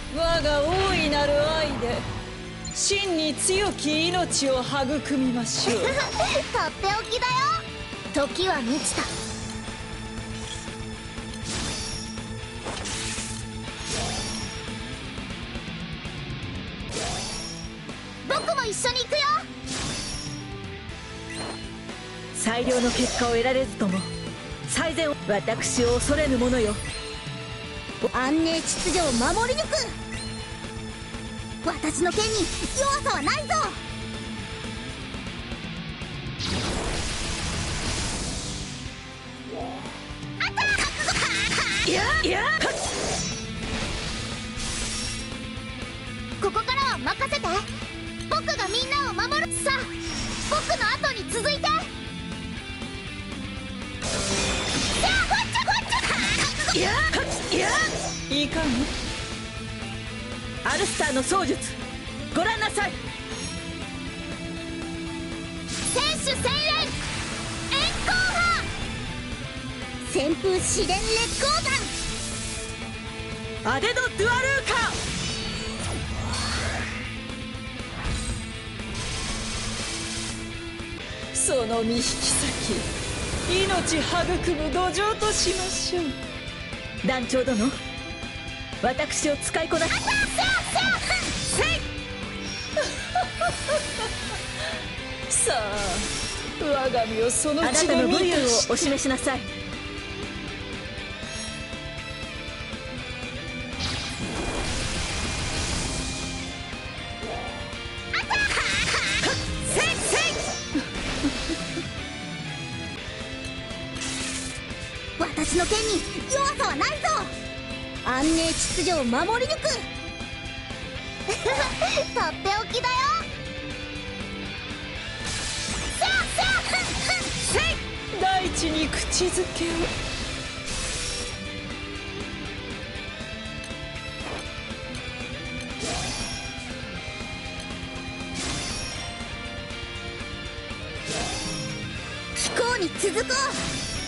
我が大いなる愛で真に強き命を育みましょう。 とっておきだよ。時は満ちた。僕も一緒に行くよ。 最良の結果を得られずとも最善を私を恐れぬ者よ。 安寧秩序を守り抜く。私の剣に弱さはないぞ。 いやいや、 ここからは任せて。僕がみんなを守る。さあ僕の後に続いて。 いやいや、 いかにアルスターの槍術ご覧なさい。 選手洗練炎光波旋風試練烈光弾アデド・ドゥアルーカ。 その身引き先、命育む土壌としましょう。 団長殿、私を使いこなす。 さあ我が身をそのあな血でたの武勇を満たしてお示しなさい。 私の剣に弱さはないぞ。安寧秩序を守り抜く。とっておきだよ。 大地に口づけを。 飛行に続こう。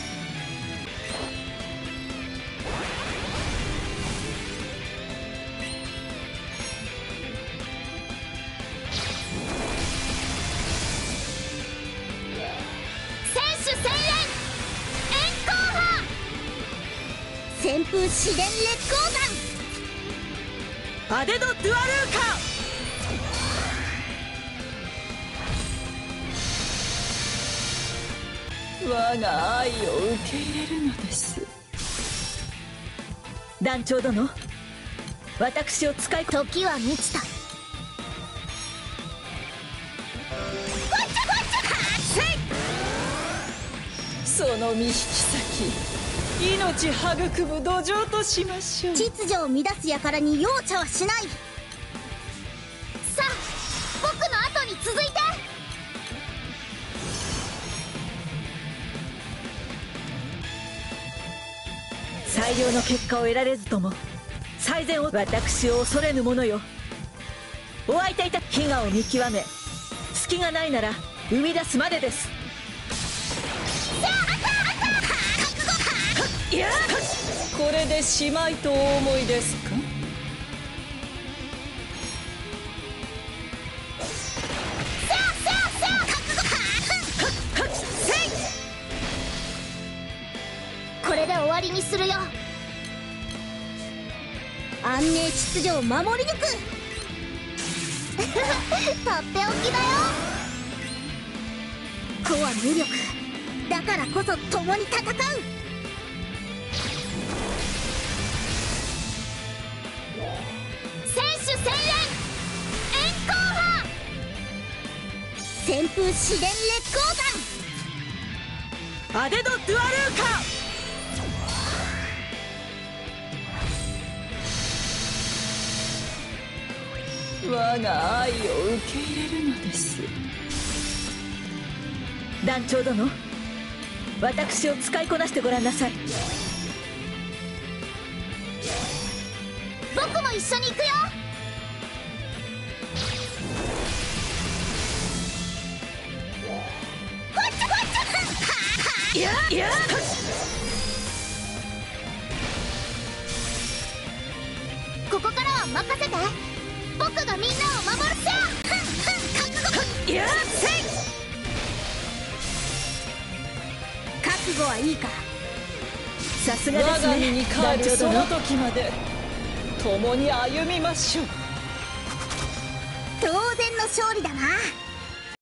旋風試練烈光アデド・ドゥアルーカ。 我が愛を受け入れるのです。 団長殿、私を使いこ。 時は満ちた。 その身引き先、命育む土壌としましょう。 秩序を乱す輩に容赦はしない。さあ僕の後に続いて。 最良の結果を得られずとも最善を私を恐れぬ者よ。お相手いた飢餓を見極め隙がないなら生み出すまでです。いや、 これでしまいとお思いですか。 これで終わりにするよ。安寧秩序を守り抜く。とっておきだよ。子は無力だからこそ共に戦う。選手洗練炎光波旋風試練烈光弾アデド・ドゥアルーカ。 我が愛を受け入れるのです。 団長殿、私を使いこなしてごらんなさい。 僕も一緒に行くよ。 いやいや、 ここからは任せて。僕がみんなを守る。さあ覚悟。 やっせい。 覚悟はいいか。 さすがです我が身にね帰るその団長殿。 時まで共に歩みましょう。 当然の勝利だな。